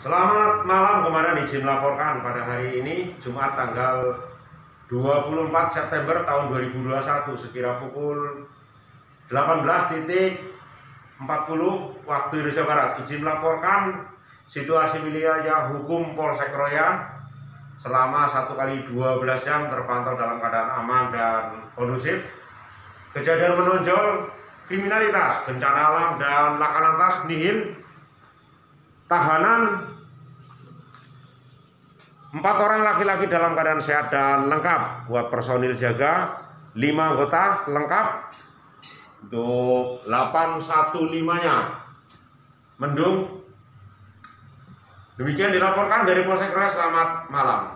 Selamat malam, kemarin izin melaporkan pada hari ini Jumat tanggal 24 September tahun 2021 sekira pukul 18.40 waktu Indonesia Barat. Izin melaporkan situasi wilayah hukum Polsek Roya selama 1 x 12 jam terpantau dalam keadaan aman dan kondusif. Kejadian menonjol kriminalitas, bencana alam dan laka lantas nihil. Tahanan 4 orang laki-laki dalam keadaan sehat dan lengkap buat personil jaga, 5 anggota lengkap untuk 815-nya mendung. Demikian dilaporkan dari Polsek Roya. Selamat malam.